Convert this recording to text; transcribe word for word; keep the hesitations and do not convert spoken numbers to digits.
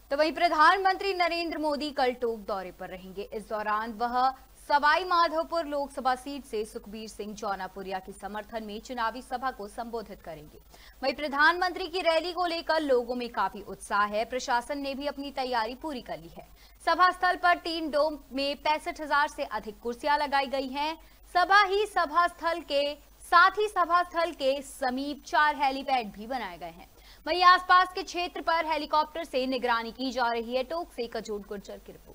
तो वहीं प्रधानमंत्री नरेंद्र मोदी कल टोंक दौरे पर रहेंगे। इस दौरान वह सवाई माधोपुर लोकसभा सीट से सुखबीर सिंह जौनापुरिया के समर्थन में चुनावी सभा को संबोधित करेंगे। वहीं प्रधानमंत्री की रैली को लेकर लोगों में काफी उत्साह है। प्रशासन ने भी अपनी तैयारी पूरी कर ली है। सभा स्थल पर तीन डोम में पैंसठ हजार से अधिक कुर्सियां लगाई गई हैं। सभा ही सभा स्थल के साथ ही सभा स्थल के समीप चार हेलीपैड भी बनाए गए हैं। वहीं आसपास के क्षेत्र पर हेलीकॉप्टर से निगरानी की जा रही है। टोंक से कजोट गुर्जर की रिपोर्ट।